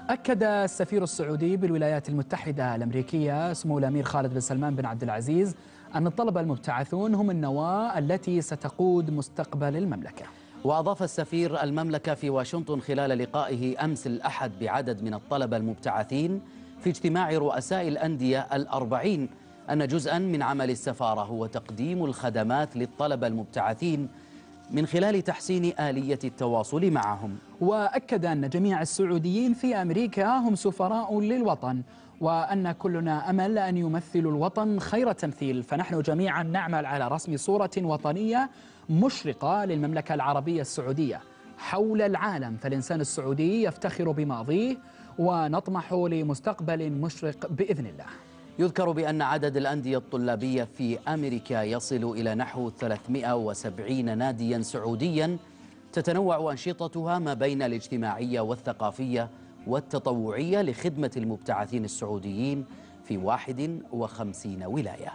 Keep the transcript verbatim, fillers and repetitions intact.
أكد السفير السعودي بالولايات المتحدة الأمريكية سمو الأمير خالد بن سلمان بن عبد العزيز أن الطلبة المبتعثون هم النواة التي ستقود مستقبل المملكة. وأضاف السفير المملكة في واشنطن خلال لقائه أمس الأحد بعدد من الطلبة المبتعثين في اجتماع رؤساء الأندية الأربعين أن جزءا من عمل السفارة هو تقديم الخدمات للطلبة المبتعثين من خلال تحسين آلية التواصل معهم. وأكد أن جميع السعوديين في أمريكا هم سفراء للوطن، وأن كلنا أمل أن يمثلوا الوطن خير تمثيل، فنحن جميعا نعمل على رسم صورة وطنية مشرقة للمملكة العربية السعودية حول العالم، فالإنسان السعودي يفتخر بماضيه ونطمح لمستقبل مشرق بإذن الله. يذكر بأن عدد الأندية الطلابية في أمريكا يصل إلى نحو ثلاثمئة وسبعين ناديا سعوديا، تتنوع أنشطتها ما بين الاجتماعية والثقافية والتطوعية لخدمة المبتعثين السعوديين في واحد وخمسين ولاية.